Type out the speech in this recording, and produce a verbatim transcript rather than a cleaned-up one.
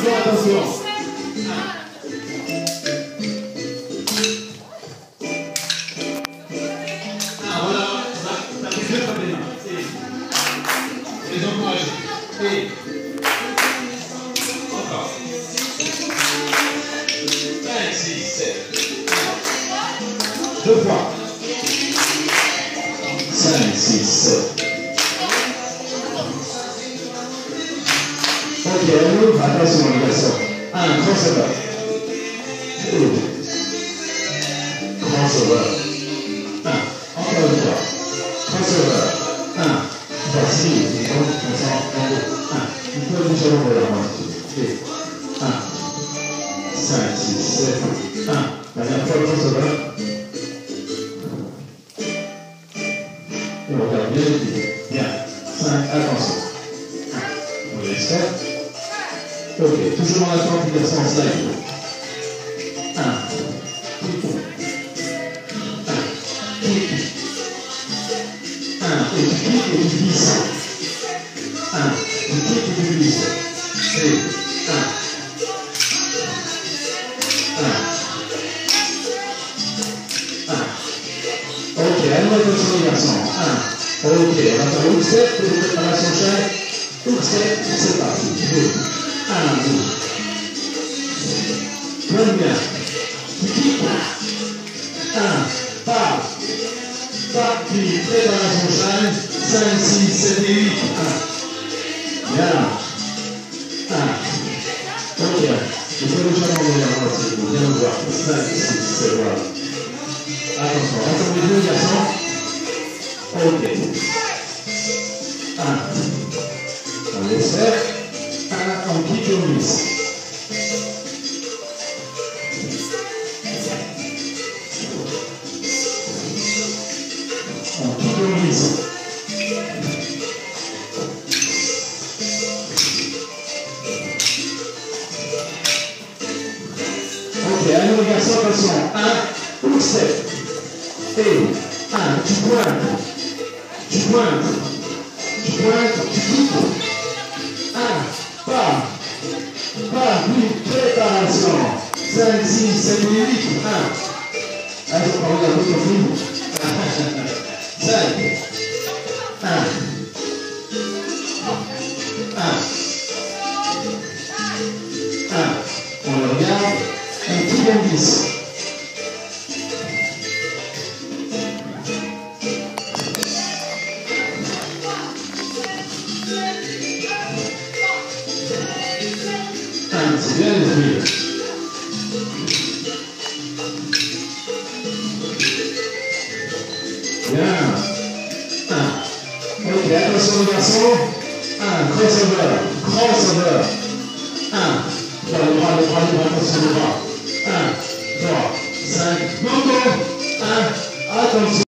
attention, attention. Ah, voilà, ça fait bien frapper les mains. Les encourager. Et encore. cinq, six, sept. Deux fois. cinq, six, sept. Ok, on ouvre, attention les garçons. un, crossover. deux. Crossover. un, encore une fois. Crossover. un. Voici, et donc on s'en un, deux. un. Il faut vous changer la main. Et un. cinq, six, sept. un. Dernière fois, crossover. Et on regarde bien les pieds. Bien. cinq, attention. un. On laisse faire. Ok, toujours dans la forme du garçon en slide. un. Kick. un. Kick. un. Et tu cliques et tu glisses. un. Tu cliques et tu glisses. Et un. un. un. Ok, allons attention les garçons. un. Ok, on va faire hook step pour le préparation chaîne. Hook step, c'est parti. deux. un, deux. Bonne bien. Tu cliques. un. Pas. Pas. Puis préparation chaîne. cinq, six, sept et huit. un. Bien. un. Ok. Il faut le challenger en moitié. Il faut bien le voir. cinq, six, sept, voilà. Attention. Attention les deux garçons. Ok. un. On laisse faire. un. On clique et on glisse. On clique et on glisse. Ok, allez les garçons, attention. un. Hook step. Et un. Tu pointes. Tu pointes. Tu pointes. Tu cliques. un. Pas. Pas. Puis préparation. cinq, six, sept, huit. un. Allez, on va regarder ton film. cinq. un. un. un. On le regarde. Un petit bon glisse. C'est bien les fruits. Bien. un. Ok, attention les garçons. un. Crossover. Crossover. un. Pour les bras, les bras, les bras, attention les bras. un.